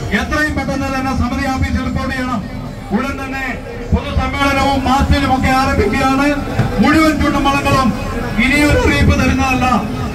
എത്രയും പെട്ടെന്ന് തന്നെ സമിതി ഓഫീസിൽ റിപ്പോർട്ട് ചെയ്യണം. ഉടൻ തന്നെ പൊതുസമ്മേളനവും മാർച്ചിലും ഒക്കെ ആരംഭിക്കുകയാണ്. മുഴുവൻ ചുണ്ടുമളങ്ങളും ഇനിയൊരു അറിയിപ്പ് തരുന്നതല്ല.